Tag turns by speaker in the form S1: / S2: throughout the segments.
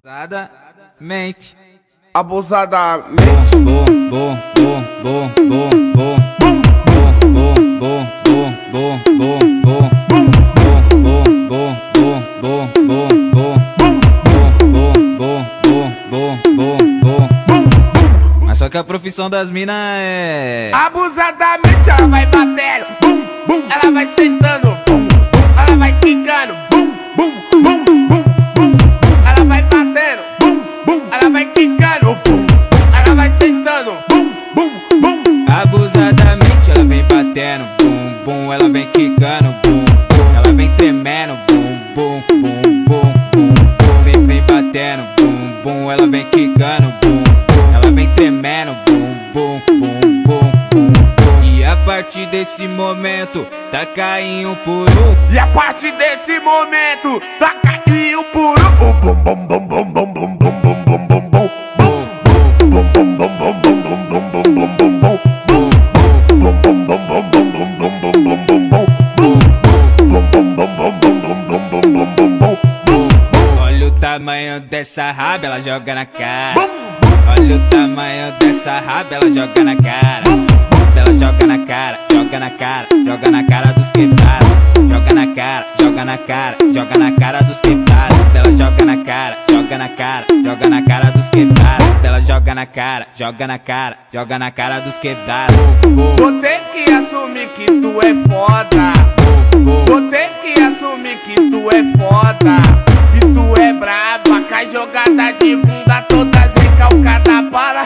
S1: Abusadamente.
S2: Abusadamente.
S1: Bom, bom, bom, bom, bom, bom, bom, bom, bom, bom, bom, bom, bom, mas só que a profissão das minas é
S2: Abusadamente ela vai batendo, bum, bum. Ela vai sentando, bum, bum. Ela vai quicando, bum, bum, bum, bum, bum. Ela vai batendo, bum, bum. Ela vai quicando, bum, bum. Ela vai sentando, bum, bum, bum.
S1: abusadamente ela vem batendo, bum, bum. Ela vem quicando, bum, bum. Ela vem tremendo, bum, bum, bum, bum, bum, bum. Vem batendo, bum, bum. Ela vem quicando, bum, bum. Ela vem tremendo, bum, bum, bum, bum, bum, bum. E a partir desse momento, taca em um por um.
S2: E a partir desse momento, taca em um por um. Bum, bum, bum, bum, bum, bum, bum, bum, bum, bum, bum. Bum, bum, bum, bum, bum, bum, bum, bum, bum, bum, bum, bum. Bum, bum, bum, bum, bum, bum, bum, bum, bum, bum, bum, bum, bum. Bum, bum, bum, bum, bum, bum, bum, bum, bum, bum, bum.
S1: Olha o tamanho dessa raba, ela joga na cara. Olha o tamanho dessa raba, ela joga na cara. Ela joga na cara, joga na cara, joga na cara dos quebrados. Joga na cara, joga na cara, joga na cara dos quebrados. Ela joga na cara, joga na cara, joga na cara dos quebrados. Ela joga na cara, joga na cara, joga na cara dos quebrados.
S2: Vou ter que assumir que tu é foda. Vou ter que assumir que tu é foda. Que tu é braba, cai jogada de bunda toda recalcada para.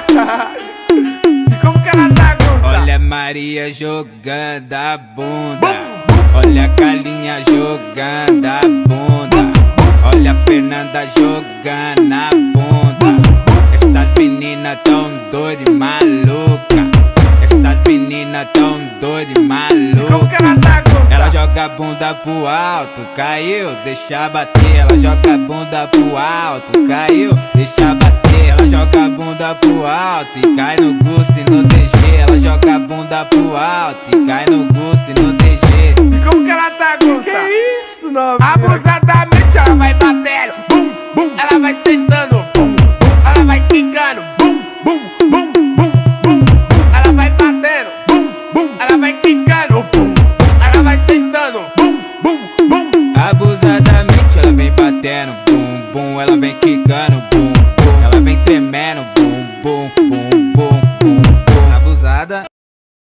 S2: E como que ela tá, Gusta?
S1: Olha a Maria jogando a bunda. Olha a Carlinha jogando a bunda. Olha a Fernanda jogando a bunda. Essas meninas tão doidas e maluca. Essas meninas tão doidas e maluca.
S2: Como que ela tá, Gusta?
S1: Ela joga a bunda pro alto, caiu, deixa bater. Ela joga a bunda pro alto, caiu, deixa bater. Ela joga a bunda pro alto e cai no gosto e no DG. Ela joga a bunda pro alto e cai no gosto e no DG.
S2: E como que ela tá, Gusta? Que isso, novinha? Abusadamente ela vai batendo, bum, bum. Ela vai sentando, bum, bum. Ela vai quicando, bum, bum, bum, bum, bum. Ela vai batendo, bum, bum. Ela vai quicando, bum, bum. Ela vai sentando, bum, bum, bum.
S1: Abusadamente ela vem batendo, bum, bum. Ela vem quicando, bum, bum. Ela vem tremendo, bum, bum, bum, bum, bum, bum. Abusada.